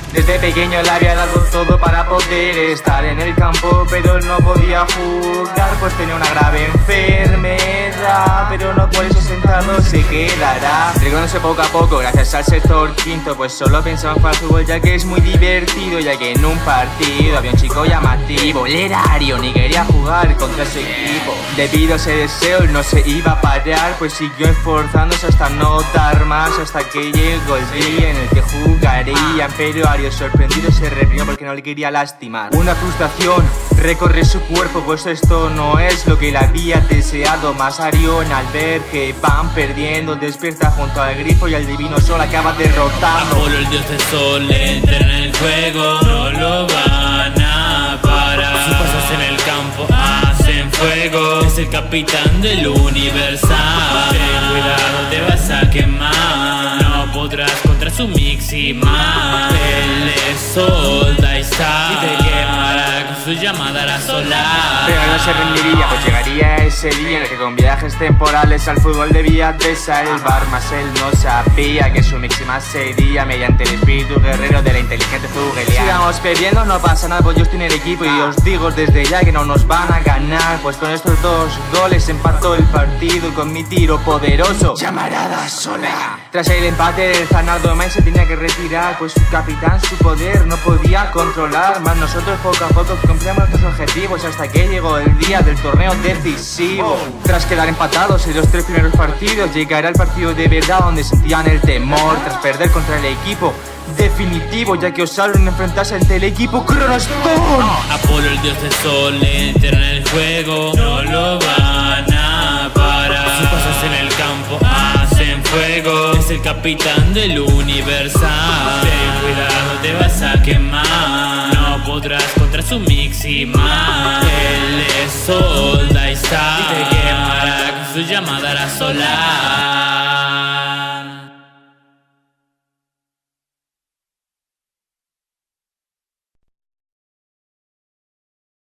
Desde pequeño le había dado todo para poder estar en el campo, pero él no podía jugar, pues tenía una grave enfermedad. Pero no por eso sentado se quedará. Recuperándose poco a poco gracias al sector quinto, pues solo pensaba en jugar fútbol ya que es muy divertido, ya que en un partido había un chico llamativo, él era Arion y quería jugar contra su equipo. Debido a ese deseo él no se iba a parar, pues siguió esforzándose hasta no dar más, hasta que llegó el día en el que jugarían. Pero Arion, sorprendido, se reprimió porque no le quería lastimar. Una frustración recorre su cuerpo, pues esto no es lo que le había deseado más. Arion, al ver que van perdiendo, despierta junto al grifo y al divino sol acaba derrotando. Apolo, el dios del sol, entra en el juego, no lo van a parar. Sus pasos en el campo hacen fuego, es el capitán del universal. Ten cuidado, te vas a quemar, no podrás contra su Miximar. Él es Solda y está, y te quemará con su llamada a la solar. Pero no se rendiría, pues llegaría ese día en el que con viajes temporales al fútbol debía de salvar. Mas él no sabía que su Miximar sería mediante el espíritu guerrero de la inteligente Zugeliana. Sigamos perdiendo, no pasa nada, pues yo estoy en el equipo y os digo desde ya que no nos van a ganar, pues con estos 2 goles empató el partido con mi tiro poderoso, llamarada sola. Tras el empate el Zanardo Main se tenía que retirar, pues su capitán su poder no podía controlar. Más nosotros poco a poco cumplimos nuestros objetivos hasta que llegó el día del torneo decisivo. Tras quedar empatados en los 3 primeros partidos, llegará el partido de verdad donde sentían el temor tras perder contra el equipo definitivo, ya que osaron enfrentarse ante el equipo Cronostone. Apolo, el dios del sol, entra en el juego, no lo van a parar. Sus pasos en el campo hacen fuego, es el capitán del universal. Ten cuidado, te vas a quemar, no podrás contra su Miximar. Él es Solda y está, y te quemará con su llamada a la solar.